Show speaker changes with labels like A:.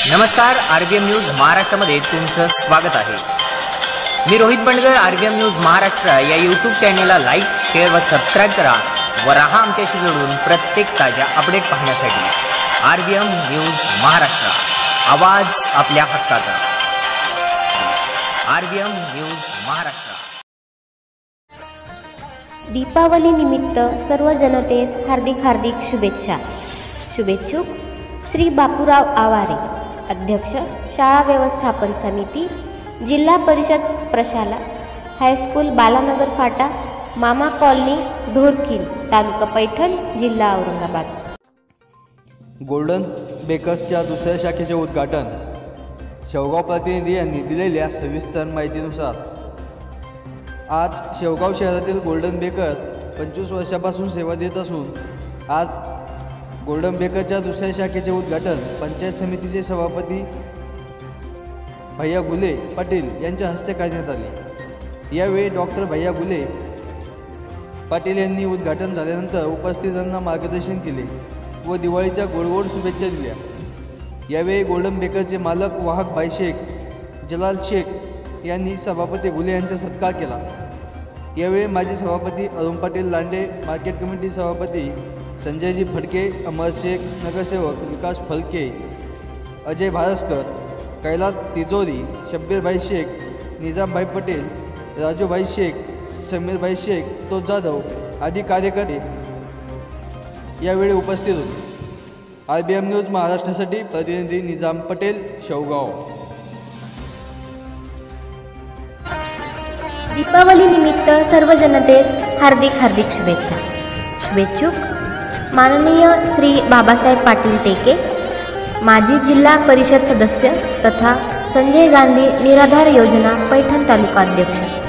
A: नमस्कार, RBM news महाराष्ट्रामध्ये तुमचं स्वागत आहे। मी रोहित बंडगर। आरबीएम न्यूज महाराष्ट्र या यूट्यूब चॅनेलला लाईक, शेअर व सबस्क्राइब करा व राहा आमच्याशी जोडून प्रत्येक ताज्या अपडेट पाहण्यासाठी। आरबीएम न्यूज महाराष्ट्र, आवाज आपल्या हक्काचा। RBM news Maharashtra.
B: दीपावली निमित्त सर्व जनतेस हार्दिक शुभेच्छा। शुभेच्छुक श्री बापूराव आवारे, अध्यक्ष शाळा व्यवस्थापन समिती, जिल्हा परिषद प्रशाला, हायस्कूल बालानगर फाटा, मामा कॉलनी, ढोरकील, तालुका पैठण, जिल्हा औरंगाबाद।
C: गोल्डन बेकर्सच्या दुसऱ्या शाखेचे उद्घाटन। शेवगाव प्रतिनिधी यांनी दिलेल्या सविस्तर माहितीनुसार आज शेवगाव शहरातील गोल्डन बेकर 25 वर्षापासून सेवा देत असून आज गोल्डन बेकरच्या दुसऱ्या शाखेचे उद्घाटन पंचायत समितीचे सभापती भैया गुले पाटील यांच्या हस्ते करण्यात आले। यावेळी डॉक्टर भैया गुले पाटील यांनी उद्घाटन झाल्यानंतर उपस्थितांना मार्गदर्शन केले व दिवाळीच्या गोड शुभेच्छा दिल्या। यावेळी गोल्डन बेकरचे मालक वाहक भाई शेख जलाल शेख यांनी सभापती गुले यांचा सत्कार केला। यावेळी माजी सभापती अरुण पाटील लांडे, मार्केट कमिटी सभापती संजयजी फडके, अमर शेख, नगरसेवक विकास फलके, अजय भारसकर, कैलास तिजोरी, शब्बीर भाई शेख, निजाम भाई पटेल, राजू भाई शेख, समीर भाई शेख, तो जाधव आदी कार्यकर्ते यावेळी उपस्थित होते। आरबीएम न्यूज महाराष्ट्रासाठी प्रतिनिधी निजाम पटेल, शेवगाव।
B: दीपावली निमित्त सर्व जनतेस हार्दिक शुभेच्छा। शुभेच्छुक माननीय श्री बाबासाहेब पाटील टेके, माजी जिल्हा परिषद सदस्य तथा संजय गांधी निराधार योजना पैठण तालुका अध्यक्ष।